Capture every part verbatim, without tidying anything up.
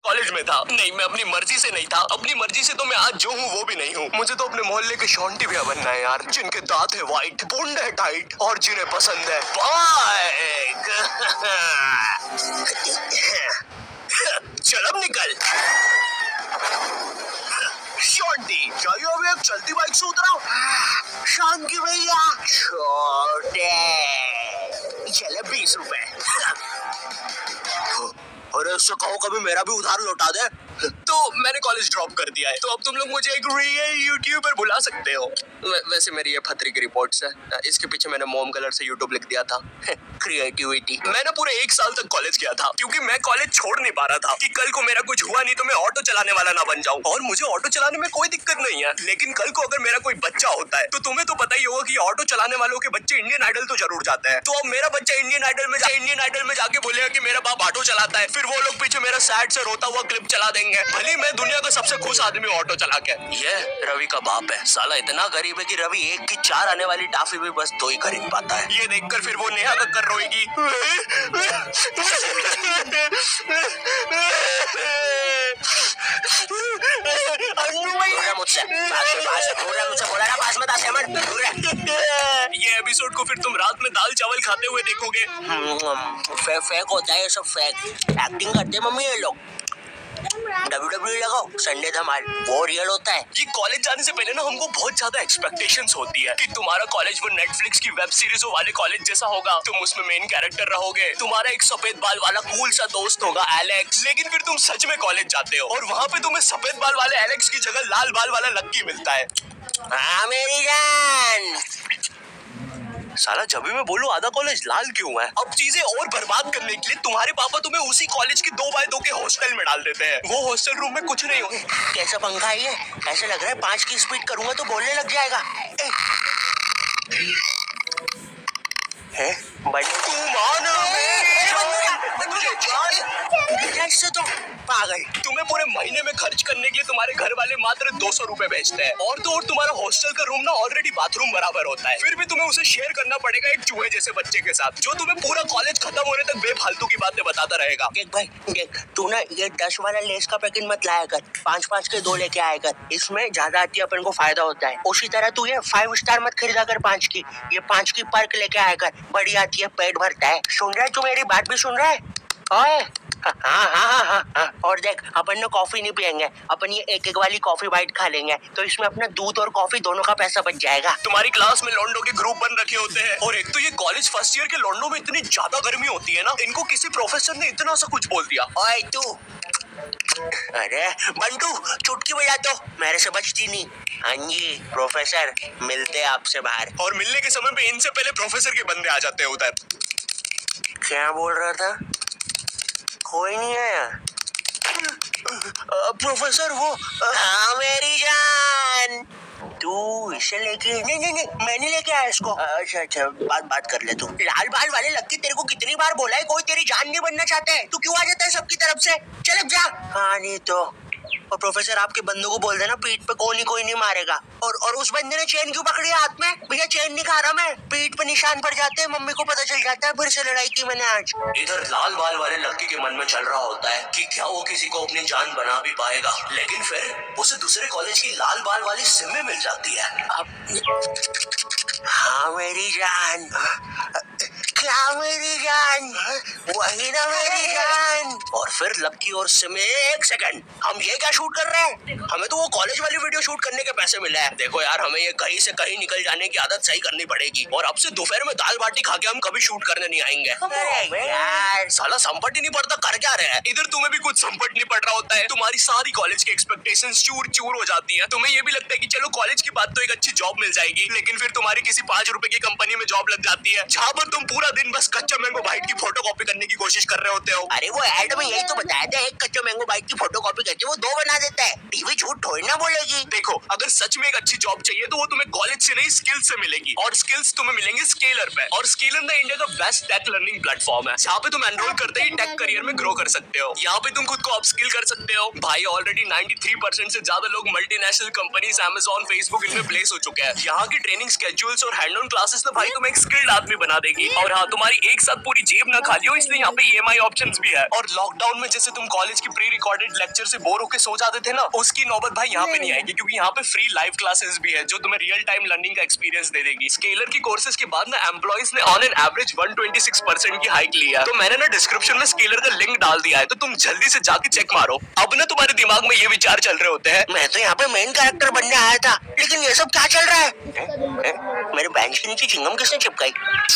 College में था। नहीं, मैं अपनी मर्जी से नहीं था। अपनी मर्जी से तो मैं आज जो हूँ वो भी नहीं हूँ। मुझे तो अपने मोहल्ले के शॉन्टी भैया बनना है यार, जिनके दांत है व्हाइट, पुंड है टाइट और जिन्हें पसंद है बाइक। चल अब निकल। शॉन्टी, चाहिए अभी एक चलती बाइक से उतरा। शांति भैया, छोटे चले बीस रुपए। अरे उससे कहो कभी मेरा भी उधार लौटा दे। तो मैंने कॉलेज ड्रॉप कर दिया है, तो अब तुम लोग मुझे एक रियल यूट्यूबर बुला सकते हो। वैसे मेरी ये फतरी की रिपोर्ट्स है, इसके पीछे मैंने मोम कलर से यूट्यूब लिख दिया था। क्रिएटिविटी। मैंने पूरे एक साल तक कॉलेज किया था, क्योंकि मैं कॉलेज छोड़ नहीं पा रहा था कि कल को मेरा कुछ हुआ नहीं तो मैं ऑटो चलाने वाला ना बन जाऊं। और मुझे ऑटो चलाने में कोई दिक्कत नहीं है, लेकिन कल को अगर मेरा कोई बच्चा होता है तो तुम्हें तो पता ही होगा कि ऑटो चलाने वालों के बच्चे इंडियन आइडल तो जरूर जाते हैं। तो अब मेरा बच्चा इंडियन आइडल में इंडियन आइडल में जाके बोलेगा कि मेरा बाप ऑटो चलाता है, फिर वो लोग पीछे मेरा सैड से रोता हुआ क्लिप चला देंगे, भले मैं दुनिया का सबसे खुश आदमी ऑटो चला के। ये रवि का बाप है, साला इतना गरीब है कि रवि एक की चार आने वाली टाफी भी बस दो ही खरीद पाता है। ये देखकर फिर वो नेहा कक्कर रोएगी। मुझसे मुझसे बोला ना पास में था सेमन। ये एपिसोड को फिर तुम रात में दाल चावल खाते हुए देखोगे। फे, फेक होता है ये सब, फेक एक्टिंग करते हैं मम्मी ये लोग। डब्ल्यू डब्ल्यू लगाओ, संडे धमाल, वो रियल होता है। ये कॉलेज जाने से पहले ना हमको बहुत ज्यादा एक्सपेक्टेशंस होती है कि तुम्हारा कॉलेज वो नेटफ्लिक्स की वेब सीरीजों वाले कॉलेज जैसा होगा, तुम उसमें मेन कैरेक्टर रहोगे, तुम्हारा एक सफेद बाल वाला कूल सा दोस्त होगा एलेक्स। लेकिन फिर तुम सच में कॉलेज जाते हो और वहाँ पे तुम्हें सफेद बाल वाले एलेक्स की जगह लाल बाल वाला लक्की मिलता है। हाँ मेरी जान। साला जब भी मैं बोलूं आधा कॉलेज लाल क्यों है। अब चीजें और बर्बाद करने के लिए तुम्हारे पापा तुम्हें उसी कॉलेज की दो बाय दो के हॉस्टल में डाल देते हैं। वो हॉस्टल रूम में कुछ नहीं हो। कैसा पंखा है ये, ऐसा लग रहा है पांच की स्पीड करूंगा तो बोलने लग जाएगा। है तू मान ऐसे तो पागल। तुम्हें पूरे महीने में खर्च करने के लिए तुम्हारे घर वाले मात्र दो सौ रूपए भेजते हैं, और तो और तुम्हारा हॉस्टल का रूम ना ऑलरेडी बाथरूम बराबर होता है, फिर भी तुम्हें उसे शेयर करना पड़ेगा एक चूहे जैसे बच्चे के साथ, जो तुम्हें पूरा कॉलेज खत्म होने तक बेफालतू की बातें बताता रहेगा। देख भाई देख, तू ना ये दस वाला लेस का पैकेट मत लाया कर, पाँच पाँच के दो लेके आया कर, इसमें ज्यादा आती है अपन को फायदा होता है। उसी तरह तू ये फाइव स्टार मत खरीदा कर पाँच की, ये पाँच की पर्क लेके आया कर, बड़ी आती है, पेट भरता है। सुन रहा है तू, मेरी बात भी सुन रहा है? ओए हाँ हाँ हाँ हाँ हाँ। और देख अपन ने कॉफी नहीं पियेंगे, अपन ये एक एक वाली कॉफी बाइट खा लेंगे, तो इसमें अपना दूध और कॉफी दोनों का पैसा बच जाएगा। तुम्हारी क्लास में लॉन्डो के ग्रुप बन रखे होते हैं, और एक तो ये कॉलेज फर्स्ट ईयर के लॉन्डो में इतनी ज्यादा गर्मी होती है ना, इनको किसी प्रोफेसर ने इतना सा कुछ बोल दिया। ओए तू, अरे बंटू चुटकी बजा दो, मेरे से बचती नहीं। हाँ जी प्रोफेसर, मिलते आपसे बाहर। और मिलने के समय पे इनसे पहले प्रोफेसर के बंदे आ जाते हैं उधर। क्या बोल रहा था? कोई नहीं आया। प्रोफेसर वो। हाँ मेरी जान, तू इसे लेके? नहीं नहीं नहीं, मैं नहीं लेके आया इसको। अच्छा अच्छा, बात बात कर ले तू। लाल बाल वाले लक्की, तेरे को कितनी बार बोला है कोई तेरी जान नहीं बनना चाहता है, तू क्यों आ जाता है सबकी तरफ से? चल जा। हाँ नहीं तो। और प्रोफेसर आपके बंदों को बोल देना पीठ पे कोई नहीं कोई नहीं मारेगा। और और उस बंदे ने चेन क्यों पकड़ी है हाथ में? भैया चेन नहीं खा रहा मैं, पीठ पे निशान पड़ जाते हैं, मम्मी को पता चल जाता है, फिर से लड़ाई की मैंने आज। इधर लाल बाल वाले लड़के के मन में चल रहा होता है कि क्या वो किसी को अपनी जान बना भी पाएगा, लेकिन फिर उसे दूसरे कॉलेज की लाल बाल वाली सिम मिल जाती है। अब हाँ मेरी जान, क्या मेरी जान, वही ना मेरी जान। और फिर लक्की और सिम, एक सेकंड, हम ये क्या शूट कर रहे हैं? हमें तो वो कॉलेज वाली वीडियो शूट करने के पैसे मिले हैं। देखो यार, हमें ये कहीं से कहीं निकल जाने की आदत सही करनी पड़ेगी, और अब से दोपहर में दाल बाटी खा के हम कभी शूट करने नहीं आएंगे। अरे यार साला संपट ही नहीं पड़ता, कर क्या रहे हैं? इधर तुम्हें भी कुछ संपट नहीं पड़ रहा होता है, तुम्हारी सारी कॉलेज की एक्सपेक्टेशंस चूर चूर हो जाती है। तुम्हें ये भी लगता है कि चलो कॉलेज की बात तो एक अच्छी जॉब मिल जाएगी, लेकिन फिर तुम्हारी किसी पांच रुपए की कंपनी में जॉब लग जाती है, जहाँ पर तुम पूरा दिन बस कच्चा मैंगो बाइट की फोटो कॉपी करने की कोशिश कर रहे होते हो। अरे वो एड में यही तो बताया था, एक कच्चा मैंगो बाइट की फोटो कॉपी करके वो दो बना देता है। टीवी झूठ थोड़ी ना बोलेगी। देखो अगर सच में एक अच्छी जॉब चाहिए तो वो तुम्हें कॉलेज से नहीं स्किल्स से मिलेगी, और स्किल्स तुम्हें मिलेंगे स्केलर पे। और स्केलर ना इंडिया का बेस्ट टेक लर्निंग प्लेटफॉर्म है, जहाँ पे तुम एनरोल करते ही टेक करियर में ग्रो कर सकते हो। यहाँ पे तुम खुद को अपस्किल कर सकते हो। भाई ऑलरेडी तिरानवे परसेंट से ज्यादा लोग मल्टीनेशनल कंपनीज, अमेज़न, फेसबुक इनमें प्लेस हो चुके हैं। यहाँ की ट्रेनिंग स्केड्यूल्स और हैंड ऑन क्लासेस ना भाई तुम्हें एक स्किल्ड आदमी बना देगी। और हाँ हाँ, तुम्हारी एक साथ पूरी जेब ना खाली हो, इसलिए यहाँ पे ई एम आई ऑप्शंस भी है। और लॉकडाउन में जैसे तुम कॉलेज की प्री रिकॉर्डेड लेक्चर से बोर होकर सो जाते थे ना, उसकी नौबत भाई यहाँ पे नहीं आएगी, क्योंकि यहाँ पे फ्री लाइव क्लासेस भी है जो तुम्हें रियल टाइम लर्निंग का एक्सपीरियंस दे देगी। स्केलर की कोर्सेज के बाद ना एम्प्लॉइज ने on an average one twenty six percent की हाइक लिया। तो मैंने ना डिस्क्रिप्शन में स्केलर का लिंक डाल दिया है, तो तुम जल्दी से जाके चेक मारो। अब ना तुम्हारे दिमाग में ये विचार चल रहे होते हैं, मैं तो यहाँ पे मेन कैरेक्टर बनने आया था, लेकिन ये सब क्या चल रहा है? ए, ए, मेरे बेंच के नीचे चिंगम किसने चिपकाई?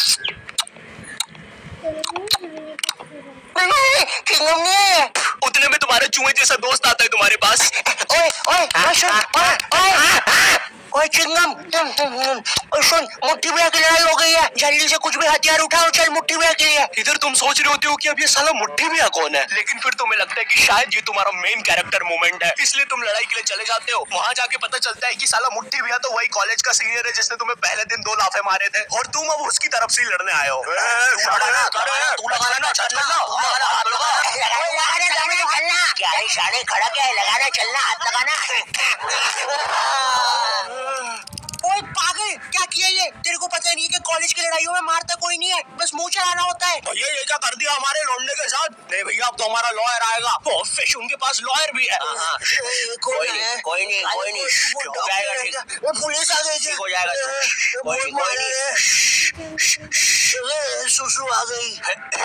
चिंगम नहीं है। उतने में तुम्हारे चूहे जैसा दोस्त आता है तुम्हारे पास। ओए ओए सुन, ओए ओए ओए चिंगम, ओए सुन, मुट्ठी भैया की लड़ाई हो गई है, जल्दी से कुछ भी हथियार उठाओ, चल मुट्ठी भैया के लिए। इधर तुम सोच रहे होते हो कि अब ये साला मुट्ठी भैया कौन है, लेकिन फिर तुम्हें लगता है कि शायद ये तुम्हारा मेन कैरेक्टर मोमेंट है, इसलिए तुम लड़ाई के लिए चले जाते हो। वहाँ जाके पता चलता है कि साला मुट्ठी भैया तो वही कॉलेज का सीनियर है जिसने तुम्हें पहले दिन दो लाफे मारे थे, और तुम अब उसकी तरफ से लड़ने आए हो। शाने खड़ा क्या है, लगाना चलना, हाथ लगाना। ओए पागल, क्या किया ये? तेरे को पता नहीं है कि कॉलेज की लड़ाइयों में मारता कोई नहीं है, बस मुंह चलाना होता है। भैया ये क्या कर दिया हमारे लौंडे के साथ? नहीं भैया, अब तो हमारा लॉयर आएगा। ओ फिश, उनके पास लॉयर भी है। कोई नहीं कोई नहीं कोई नहीं, हो जाएगा ठीक। पुलिस आ गई, ठीक हो जाएगा। कोई नहीं कोई नहीं, सुसु आ गई।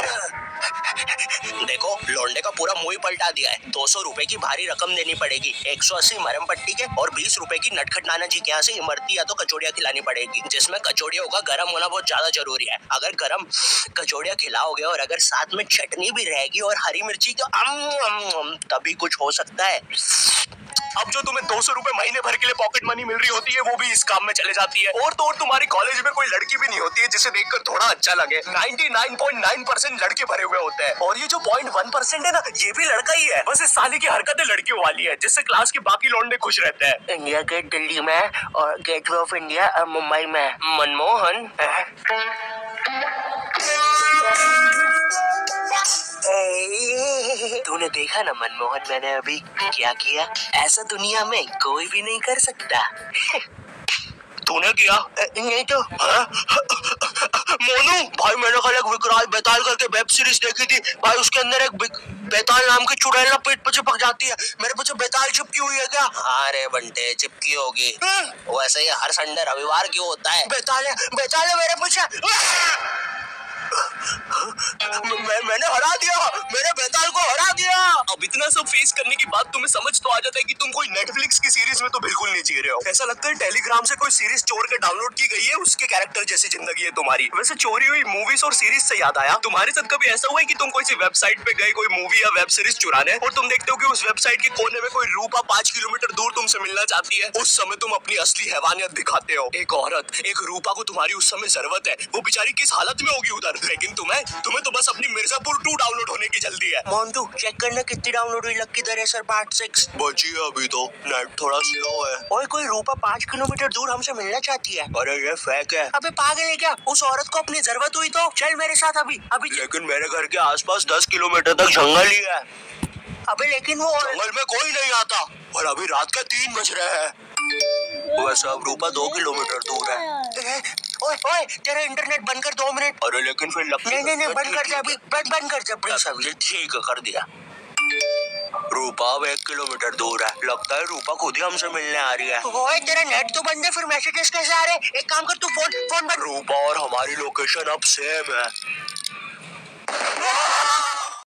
देखो, लौंडे का पूरा मुंह ही पलटा दिया है। दो सौ रुपए की भारी रकम देनी पड़ेगी, एक सौ अस्सी मरम पट्टी के और बीस रुपए की नटखट नाना जी के यहाँ से इमरती या तो कचौड़ियाँ खिलानी पड़ेगी, जिसमें कचौड़ियों का गर्म होना बहुत ज्यादा जरूरी है। अगर गर्म कचौड़ियाँ खिलाओगे और अगर साथ में चटनी भी रहेगी और हरी मिर्ची तो अम, अम, अम, तभी कुछ हो सकता है। अब जो तुम्हें दो सौ रुपए महीने भर के लिए पॉकेट मनी मिल रही होती है, वो भी इस काम में चले जाती है। और तो और तुम्हारी कॉलेज में कोई लड़की भी नहीं होती है जिसे देखकर थोड़ा अच्छा लगे। निन्यानवे पॉइंट नौ परसेंट लड़के भरे हुए होते हैं, और ये जो पॉइंट वन परसेंट है ना, ये भी लड़का ही है। बस इस साले की हरकतें लड़कियों वाली है, जिससे क्लास के बाकी लौंडे खुश रहते हैं। इंडिया गेट दिल्ली में और गेटवे ऑफ इंडिया मुंबई में। मनमोहन, तूने देखा ना मनमोहन, मैंने अभी क्या किया? ऐसा दुनिया में कोई भी नहीं कर सकता। तूने किया? नहीं तो मोनू भाई, मैंने कल एक विकराल बेताल करके वेब सीरीज देखी थी भाई, उसके अंदर एक बेताल नाम की चुड़ैल पेट पे चिपक जाती है। मेरे पीछे बेताल चिपकी हुई है क्या? अरे बंटे, चिपकी होगी। वैसे ही हर संडे रविवार क्यों होता है? बेताल है, बेताल है मेरे पीछे। मैं, मैंने हरा दिया, मेरे बेताल को हरा दिया। अब इतना सब फेस करने के बाद तुम्हें समझ तो आ जाता है कि तुम कोई नेटफ्लिक्स की सीरीज में तो बिल्कुल नहीं जी रहे हो। ऐसा लगता है टेलीग्राम से कोई सीरीज चोर के डाउनलोड की गई है, उसके कैरेक्टर जैसी जिंदगी है तुम्हारी। वैसे चोरी हुई मूवीज और सीरीज से याद आया, तुम्हारे साथ कभी ऐसा हुआ है कि तुम कोई सी वेबसाइट पे गए कोई मूवी या वेब सीरीज चुराने, और तुम देखते हो कि उस वेबसाइट के कोने में कोई रूपा पांच किलोमीटर दूर तुमसे मिलना चाहती है? उस समय तुम अपनी असली हैवानियत दिखाते हो। एक औरत, एक रूपा को तुम्हारी उस समय जरूरत है, वो बेचारी किस हालत में होगी उधर, लेकिन तुम्हें तुम्हें तो बस अपनी मिर्जापुर टू डाउनलोड होने की जल्दी है। मोन्टू चेक करना कितनी डाउनलोड हुई, लक्की दर है सर पार्ट सिक्स। बची है अभी तो, नेट थोड़ा स्लो है। ओए कोई रूपा पाँच किलोमीटर दूर हमसे मिलना चाहती है। अरे ये फेक है। अबे पागल है क्या? उस औरत को अपनी जरूरत हुई तो चल मेरे साथ अभी अभी। लेकिन मेरे घर के आसपास दस किलोमीटर तक जंगल ही है। अबे लेकिन वो जंगल में कोई नहीं आता, और अभी रात के तीन बज रहे हैं। वैसे अब रूपा दो किलोमीटर दूर है। ओए ओए तेरा इंटरनेट बंद कर दो मिनट। अरे लेकिन फिर लग... नहीं नहीं नहीं बंद कर दे अभी, बंद बंद कर दे प्लीज अभी। ठीक है, कर दिया। रूपा अब एक किलोमीटर दूर है, लगता है रूपा खुद ही हमसे मिलने आ रही है। ओए तेरा नेट तो बंद है, फिर मैसेजेस कैसे आ रहे? एक काम कर तू फोन फोन बंद। रूपा और हमारी लोकेशन अब सेम है।